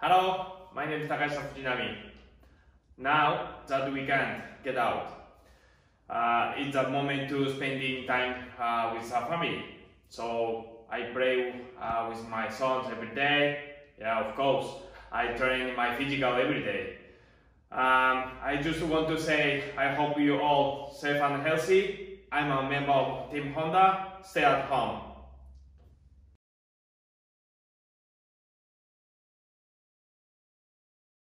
Hello, my name is Takashi Fujinami. Now that we can get out, it's a moment to spending time with our family. So I play with my sons every day. Yeah, of course, I train my physical every day. I just want to say I hope you all safe and healthy. I'm a member of Team Honda. Stay at home.